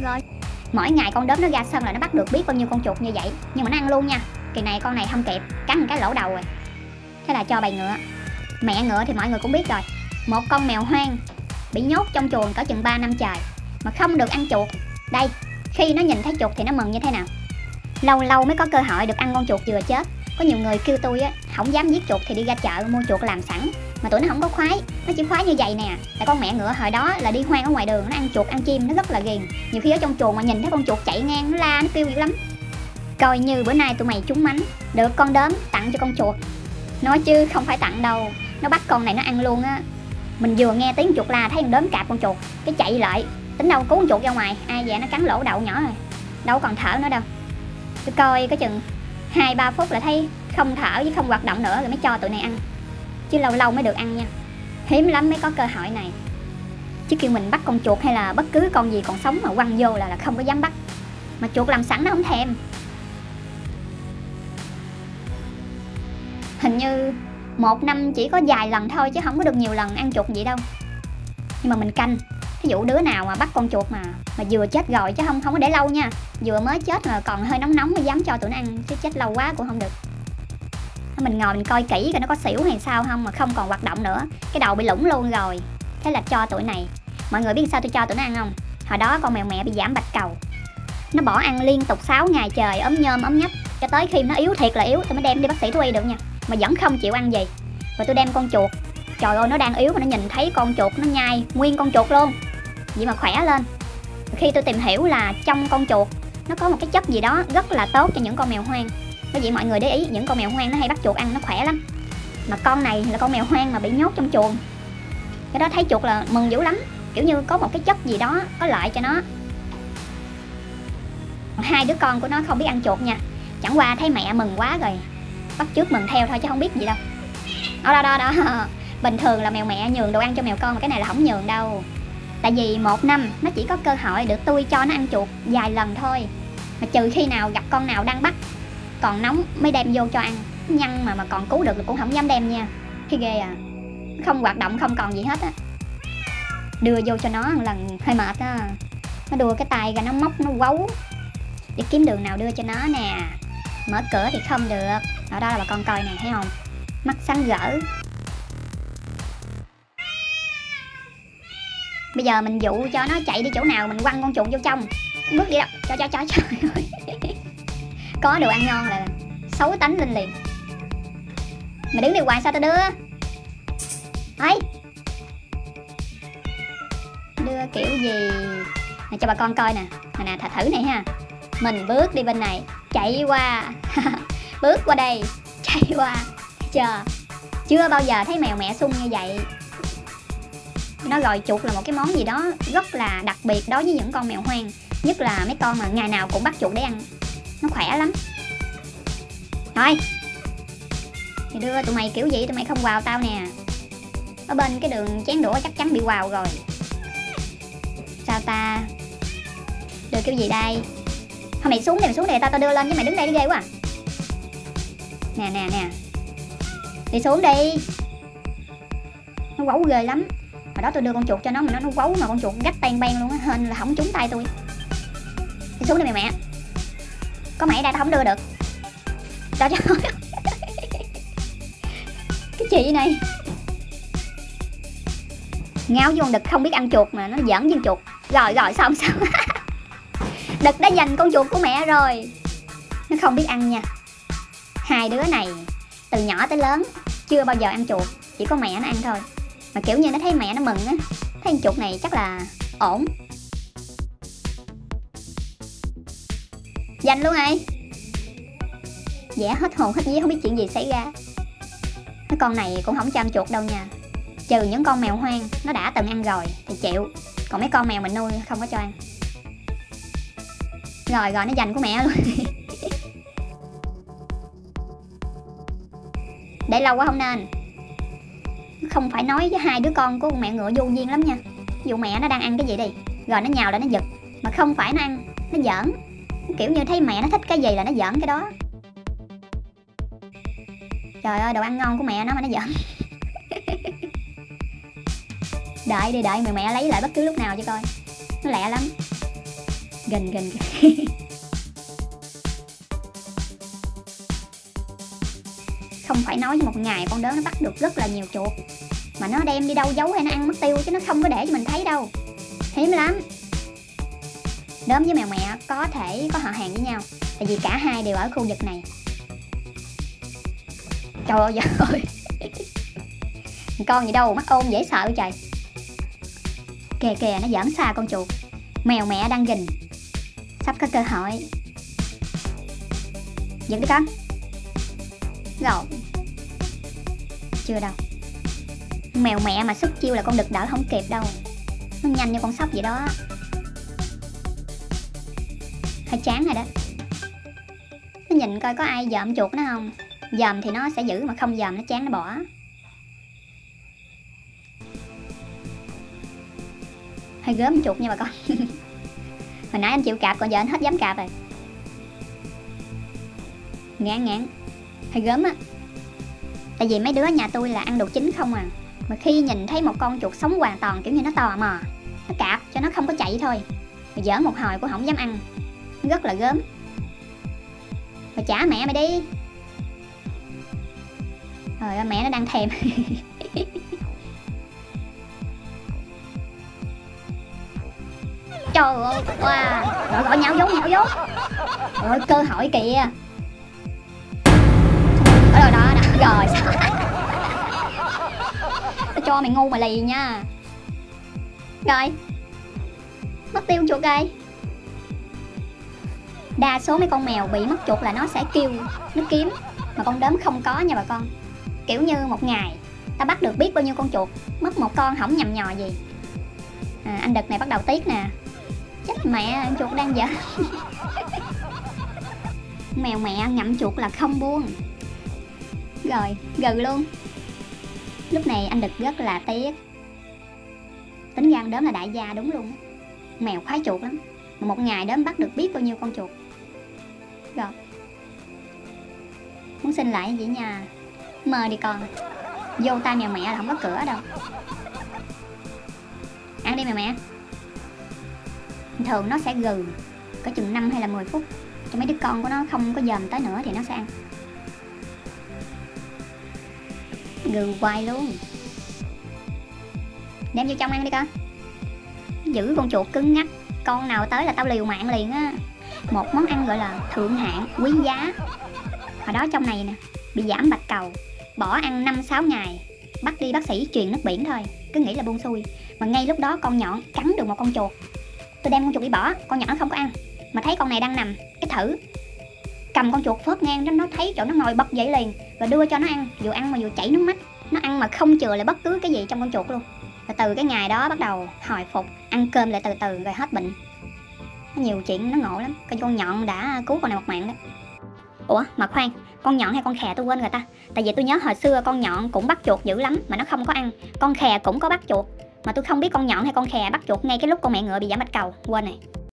thôi. Mỗi ngày con đốm nó ra sân là nó bắt được biết bao nhiêu con chuột như vậy, nhưng mà nó ăn luôn nha. Kỳ này con này không kịp, cắn một cái lỗ đầu rồi. Thế là cho bầy ngựa. Mẹ ngựa thì mọi người cũng biết rồi, một con mèo hoang bị nhốt trong chuồng cỡ chừng 3 năm trời mà không được ăn chuột. Đây, khi nó nhìn thấy chuột thì nó mừng như thế nào. Lâu lâu mới có cơ hội được ăn con chuột vừa chết. Có nhiều người kêu tôi á, không dám giết chuột thì đi ra chợ mua chuột làm sẵn, mà tụi nó không có khoái. Nó chỉ khoái như vậy nè. Tại con mẹ ngựa hồi đó là đi hoang ở ngoài đường, nó ăn chuột ăn chim, nó rất là ghiền. Nhiều khi ở trong chuồng mà nhìn thấy con chuột chạy ngang, nó la, nó kêu dữ lắm. Coi như bữa nay tụi mày trúng mánh, được con đốm tặng cho con chuột. Nói chứ không phải tặng đâu, nó bắt con này nó ăn luôn á. Mình vừa nghe tiếng chuột la thấy con đốm cạp con chuột, cái chạy lại, tính đâu cứu con chuột ra ngoài. Ai vậy nó cắn lỗ đậu nhỏ rồi, đâu còn thở nữa đâu. Tôi coi có chừng 2-3 phút là thấy không thở với không hoạt động nữa rồi mới cho tụi này ăn. Chứ lâu lâu mới được ăn nha, hiếm lắm mới có cơ hội này. Chứ kêu mình bắt con chuột hay là bất cứ con gì còn sống mà quăng vô là không có dám bắt. Mà chuột làm sẵn nó không thèm. Hình như một năm chỉ có vài lần thôi chứ không có được nhiều lần ăn chuột vậy đâu. Nhưng mà mình canh, ví dụ đứa nào mà bắt con chuột mà vừa chết rồi, chứ không có để lâu nha. Vừa mới chết mà còn hơi nóng nóng mới dám cho tụi nó ăn, chứ chết lâu quá cũng không được. Mình ngồi mình coi kỹ coi nó có xỉu hay sao không, mà không còn hoạt động nữa, cái đầu bị lủng luôn rồi. Thế là cho tụi này. Mọi người biết sao tôi cho tụi nó ăn không? Hồi đó con mèo mẹ bị giảm bạch cầu, nó bỏ ăn liên tục 6 ngày trời, ốm nhom ốm nhách, cho tới khi nó yếu thiệt là yếu tôi mới đem đi bác sĩ thú y được nha. Mà vẫn không chịu ăn gì. Rồi tôi đem con chuột, trời ơi nó đang yếu mà nó nhìn thấy con chuột nó nhai nguyên con chuột luôn, vậy mà khỏe lên. Khi tôi tìm hiểu là trong con chuột nó có một cái chất gì đó rất là tốt cho những con mèo hoang. Bởi vậy mọi người để ý, những con mèo hoang nó hay bắt chuột ăn, nó khỏe lắm. Mà con này là con mèo hoang mà bị nhốt trong chuồng, cái đó thấy chuột là mừng dữ lắm, kiểu như có một cái chất gì đó có lợi cho nó. Hai đứa con của nó không biết ăn chuột nha, chẳng qua thấy mẹ mừng quá rồi bắt chước mừng theo thôi chứ không biết gì đâu. Đó bình thường là mèo mẹ nhường đồ ăn cho mèo con, mà cái này là không nhường đâu. Tại vì một năm nó chỉ có cơ hội được tôi cho nó ăn chuột vài lần thôi, mà trừ khi nào gặp con nào đang bắt còn nóng mới đem vô cho ăn. Nhăn mà còn cứu được là cũng không dám đem nha, khi ghê à. Không hoạt động không còn gì hết á, đưa vô cho nó một lần hơi mệt á. Nó đưa cái tay ra nó móc nó quấu để kiếm đường nào đưa cho nó nè. Mở cửa thì không được. Đó là bà con coi nè, thấy không, mắt sáng rỡ. Bây giờ mình dụ cho nó chạy đi chỗ nào mình quăng con chuột vô trong, bước đi đâu cho trời ơi. Có đồ ăn ngon là xấu tánh lên liền. Mày đứng đi hoài sao tao đưa ấy, đưa kiểu gì nè, cho bà con coi nè. Nè thử này ha, mình bước đi bên này chạy qua bước qua đây chạy qua, chờ. Chưa bao giờ thấy mèo mẹ sung như vậy. Nó gọi chuột là một cái món gì đó rất là đặc biệt đối với những con mèo hoang, nhất là mấy con mà ngày nào cũng bắt chuột để ăn. Nó khỏe lắm. Rồi thì đưa tụi mày kiểu gì tụi mày không vào tao nè. Ở bên cái đường chén đũa chắc chắn bị quào rồi. Sao ta, đưa kiểu gì đây? Thôi mày xuống đây tao đưa lên, chứ mày đứng đây đi ghê quá à. Nè đi xuống đi. Nó quấu ghê lắm. Hồi đó tôi đưa con chuột cho nó mà nó quấu mà con chuột gách tan ban luôn á, hên là không trúng tay tôi. Đi xuống đi mẹ. Có mày ở đây tao không đưa được. Trời ơi. Cái chị này ngáo vô con đực không biết ăn chuột mà nó giỡn với chuột. Rồi xong. Đực đã giành con chuột của mẹ rồi. Nó không biết ăn nha. Hai đứa này từ nhỏ tới lớn chưa bao giờ ăn chuột, chỉ có mẹ nó ăn thôi. Mà kiểu như nó thấy mẹ nó mừng á, thấy con chuột này chắc là ổn, giành luôn rồi. Vẻ hết hồn hết vía không biết chuyện gì xảy ra. Cái con này cũng không cho ăn chuột đâu nha, trừ những con mèo hoang nó đã từng ăn rồi thì chịu, còn mấy con mèo mình nuôi không có cho ăn. Rồi nó giành của mẹ luôn. Để lâu quá không nên. Không phải nói với hai đứa con của con mẹ ngựa vô duyên lắm nha. Ví dụ mẹ nó đang ăn cái gì đi, rồi nó nhào lại nó giật, mà không phải nó ăn, nó giỡn. Kiểu như thấy mẹ nó thích cái gì là nó giỡn cái đó. Trời ơi, đồ ăn ngon của mẹ nó mà nó giỡn. Đợi mẹ lấy lại bất cứ lúc nào cho coi. Nó lẹ lắm. Gần. Không phải nói với một ngày con đớm nó bắt được rất là nhiều chuột, mà nó đem đi đâu giấu hay nó ăn mất tiêu, chứ nó không có để cho mình thấy đâu. Hiếm lắm. Đớm với mèo mẹ có thể có họ hàng với nhau, tại vì cả hai đều ở khu vực này. Trời ơi con gì đâu mắt ôm dễ sợ trời. Kìa nó giỡn xa con chuột. Mèo mẹ đang gìn, sắp có cơ hội. Giật đi con. Rồi. Chưa đâu. Mèo mẹ mà xuất chiêu là con đực đỡ không kịp đâu. Nó nhanh như con sóc vậy đó. Hơi chán rồi đó. Nó nhìn coi có ai dòm chuột nó không. Dòm thì nó sẽ giữ, mà không dòm nó chán nó bỏ. Hơi gớm chuột nha bà con. Hồi nãy anh chịu cạp, còn giờ anh hết dám cạp rồi. Ngán. Hơi gớm á. Tại vì mấy đứa nhà tôi là ăn đồ chín không à. Mà khi nhìn thấy một con chuột sống hoàn toàn, kiểu như nó tò mò, nó cạp cho nó không có chạy thôi. Mà giỡn một hồi cũng không dám ăn. Rất là gớm. Mà trả mẹ mày đi. Trời ơi, mẹ nó đang thèm. Trời ơi, wow. Rồi nhạo vốn. Rồi cơ hội kìa. Rồi đó. Rồi tao cho mày ngu mà lì nha. Rồi mất tiêu chuột rồi. Đa số mấy con mèo bị mất chuột là nó sẽ kêu, nó kiếm. Mà con đớm không có nha bà con. Kiểu như một ngày ta bắt được biết bao nhiêu con chuột, mất một con không nhầm nhò gì. Anh đực này bắt đầu tiếc nè. Chết mẹ, con chuột đang giỡn. Mèo mẹ ngậm chuột là không buông. Rồi, gừ luôn. Lúc này anh đực rất là tiếc. Tính ra đớm là đại gia đúng luôn. Mèo khoái chuột lắm. Mà một ngày đớm bắt được biết bao nhiêu con chuột. Rồi. Muốn xin lại vậy nha. Mời đi con. Vô tay mèo mẹ là không có cửa đâu. Ăn đi mèo mẹ. Thường nó sẽ gừ có chừng 5 hay là 10 phút. Cho mấy đứa con của nó không có dòm tới nữa thì nó sẽ ăn. Gừ hoài luôn. Đem vô trong ăn đi con. Giữ con chuột cứng ngắc. Con nào tới là tao liều mạng liền á. Một món ăn gọi là thượng hạng, quý giá. Hồi đó trong này nè, bị giảm bạch cầu, bỏ ăn 5-6 ngày. Bắt đi bác sĩ truyền nước biển thôi. Cứ nghĩ là buông xuôi. Mà ngay lúc đó con nhọn cắn được một con chuột. Tôi đem con chuột đi bỏ, con nhỏ không có ăn. Mà thấy con này đang nằm, cái thử cầm con chuột phớt ngang đó, nó thấy chỗ nó ngồi bật dậy liền. Và đưa cho nó ăn, vừa ăn mà vừa chảy nước mắt. Nó ăn mà không chừa lại bất cứ cái gì trong con chuột luôn. Và từ cái ngày đó bắt đầu hồi phục, ăn cơm lại từ từ rồi hết bệnh. Nó nhiều chuyện, nó ngộ lắm. Con nhọn đã cứu con này một mạng đó. Ủa mà khoan, con nhọn hay con khè tôi quên rồi ta. Tại vì tôi nhớ hồi xưa con nhọn cũng bắt chuột dữ lắm mà nó không có ăn. Con khè cũng có bắt chuột, mà tôi không biết con nhọn hay con khè bắt chuột ngay cái lúc con mẹ ngựa bị giảm bạch cầu. Quên này.